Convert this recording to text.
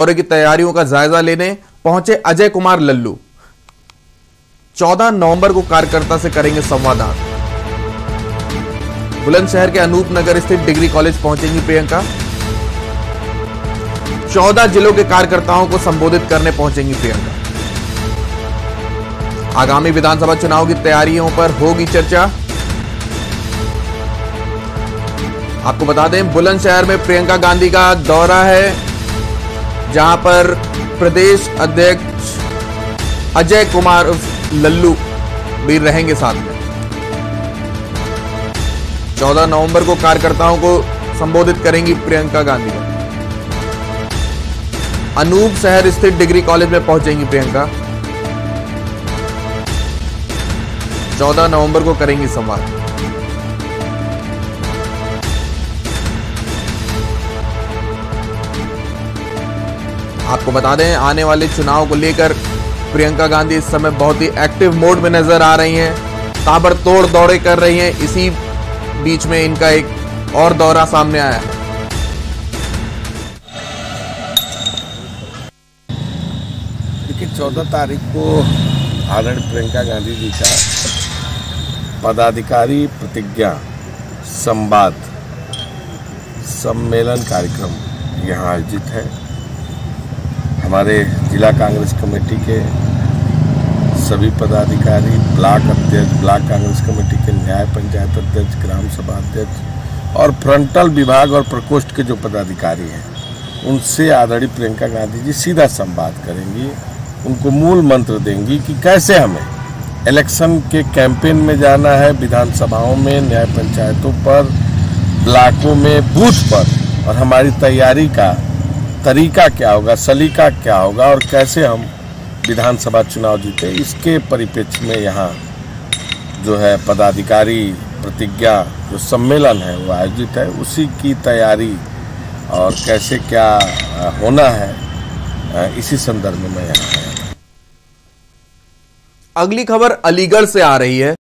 दौरे की तैयारियों का जायजा लेने पहुंचे अजय कुमार लल्लू। 14 नवंबर को कार्यकर्ता से करेंगे संवाद। बुलंदशहर के अनूप नगर स्थित डिग्री कॉलेज पहुंचेंगी प्रियंका। 14 जिलों के कार्यकर्ताओं को संबोधित करने पहुंचेंगी प्रियंका। आगामी विधानसभा चुनाव की तैयारियों पर होगी चर्चा। आपको बता दें, बुलंदशहर में प्रियंका गांधी का दौरा है, जहां पर प्रदेश अध्यक्ष अजय कुमार लल्लू भी रहेंगे साथ में। 14 नवंबर को कार्यकर्ताओं को संबोधित करेंगी प्रियंका गांधी। अनूप शहर स्थित डिग्री कॉलेज में पहुंचेंगी प्रियंका। 14 नवंबर को करेंगी संवाद। आपको बता दें, आने वाले चुनाव को लेकर प्रियंका गांधी इस समय बहुत ही एक्टिव मोड में नजर आ रही हैं, ताबड़तोड़ दौरे कर रही हैं। इसी बीच में इनका एक और दौरा सामने आया है। देखिए, 14 तारीख को आदरणीय प्रियंका गांधी जी का पदाधिकारी प्रतिज्ञा संवाद सम्मेलन कार्यक्रम यहाँ आयोजित है। हमारे जिला कांग्रेस कमेटी के सभी पदाधिकारी, ब्लॉक अध्यक्ष, ब्लॉक कांग्रेस कमेटी के न्याय पंचायत अध्यक्ष, ग्राम सभा अध्यक्ष और फ्रंटल विभाग और प्रकोष्ठ के जो पदाधिकारी हैं, उनसे आदरणीय प्रियंका गांधी जी सीधा संवाद करेंगी। उनको मूल मंत्र देंगी कि कैसे हमें इलेक्शन के कैंपेन में जाना है, विधानसभाओं में, न्याय पंचायतों पर, ब्लॉकों में, बूथ पर, और हमारी तैयारी का तरीका क्या होगा, सलीका क्या होगा और कैसे हम विधानसभा चुनाव जीते। इसके परिप्रेक्ष्य में यहाँ जो है पदाधिकारी प्रतिज्ञा जो सम्मेलन है वो आयोजित है। उसी की तैयारी और कैसे क्या होना है, इसी संदर्भ में मैं यहाँ आया। अगली खबर अलीगढ़ से आ रही है।